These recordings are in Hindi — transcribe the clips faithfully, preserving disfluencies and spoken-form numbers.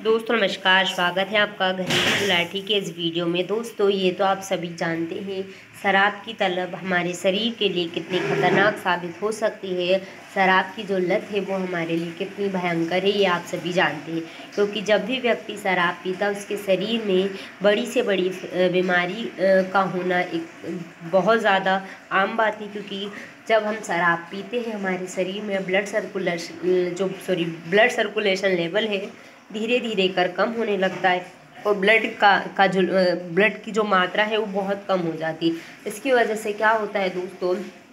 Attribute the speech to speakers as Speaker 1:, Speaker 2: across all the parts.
Speaker 1: दोस्तों नमस्कार, स्वागत है आपका घरेलू गुलाटी के इस वीडियो में। दोस्तों ये तो आप सभी जानते हैं शराब की तलब हमारे शरीर के लिए कितनी खतरनाक साबित हो सकती है। शराब की जो लत है वो हमारे लिए कितनी भयंकर है, ये आप सभी जानते हैं। क्योंकि जब भी व्यक्ति शराब पीता उसके शरीर में बड़ी से बड़ी बीमारी का होना एक बहुत ज़्यादा आम बात है। क्योंकि जब हम शराब पीते हैं हमारे शरीर में ब्लड सर्कुलेशन जो सॉरी ब्लड सर्कुलेशन लेवल है धीरे धीरे कर कम होने लगता है और ब्लड का का जो ब्लड की जो मात्रा है वो बहुत कम हो जाती है। इसकी वजह से क्या होता है दोस्तों,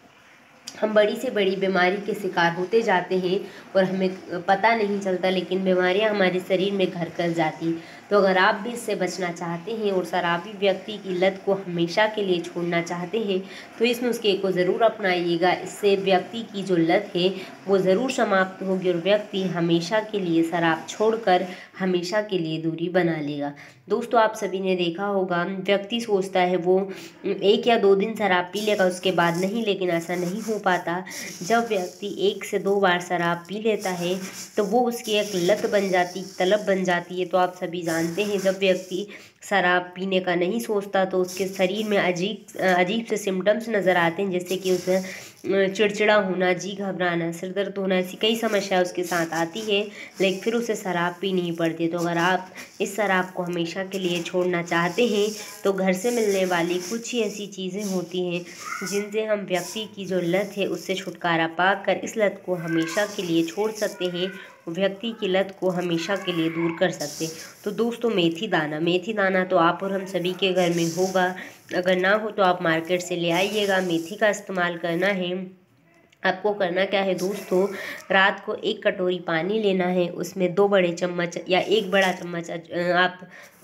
Speaker 1: हम बड़ी से बड़ी बीमारी के शिकार होते जाते हैं और हमें पता नहीं चलता, लेकिन बीमारियां हमारे शरीर में घर कर जाती हैं। तो अगर आप भी इससे बचना चाहते हैं और शराबी व्यक्ति की लत को हमेशा के लिए छोड़ना चाहते हैं तो इस नुस्खे को ज़रूर अपनाइएगा। इससे व्यक्ति की जो लत है वो ज़रूर समाप्त होगी और व्यक्ति हमेशा के लिए शराब छोड़कर हमेशा के लिए दूरी बना लेगा। दोस्तों आप सभी ने देखा होगा, व्यक्ति सोचता है वो एक या दो दिन शराब पी लेगा उसके बाद नहीं, लेकिन ऐसा नहीं हो पाता। जब व्यक्ति एक से दो बार शराब पी लेता है तो वो उसकी एक लत बन जाती, तलब बन जाती है। तो आप सभी जानते हैं जब व्यक्ति शराब पीने का नहीं सोचता तो उसके शरीर में अजीब अजीब से सिम्टम्स नज़र आते हैं, जैसे कि उसे चिड़चिड़ा होना, जी घबराना, सिर दर्द होना, ऐसी कई समस्या उसके साथ आती है, लेकिन फिर उसे शराब पीनी पड़ती है। तो अगर आप इस शराब को हमेशा के लिए छोड़ना चाहते हैं तो घर से मिलने वाली कुछ ही ऐसी चीज़ें होती हैं जिनसे हम व्यक्ति की जो लत है उससे छुटकारा पाकर इस लत को हमेशा के लिए छोड़ सकते हैं, व्यक्ति की लत को हमेशा के लिए दूर कर सकते हैं। तो दोस्तों मेथी दाना मेथी दाना तो आप और हम सभी के घर में होगा, अगर ना हो तो आप मार्केट से ले आइएगा। मेथी का इस्तेमाल करना है। आपको करना क्या है दोस्तों, रात को एक कटोरी पानी लेना है, उसमें दो बड़े चम्मच या एक बड़ा चम्मच आप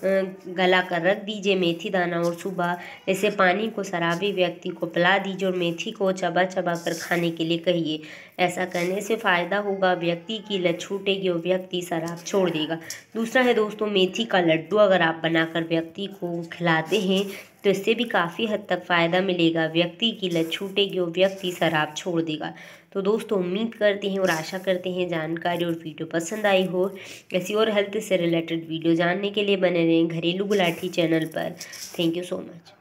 Speaker 1: गला कर रख दीजिए मेथी दाना और सुबह ऐसे पानी को शराबी व्यक्ति को पिला दीजिए और मेथी को चबा चबा कर खाने के लिए कहिए। ऐसा करने से फ़ायदा होगा, व्यक्ति की लत छूटेगी और व्यक्ति शराब छोड़ देगा। दूसरा है दोस्तों मेथी का लड्डू, अगर आप बनाकर व्यक्ति को खिलाते हैं तो इससे भी काफ़ी हद तक फ़ायदा मिलेगा, व्यक्ति की लत छूटेगी और व्यक्ति शराब छोड़ देगा। तो दोस्तों उम्मीद करते हैं और आशा करते हैं जानकारी और वीडियो पसंद आई हो। ऐसी और हेल्थ से रिलेटेड वीडियो जानने के लिए बने रहें घरेलू गुलाटी चैनल पर। Thank you so much.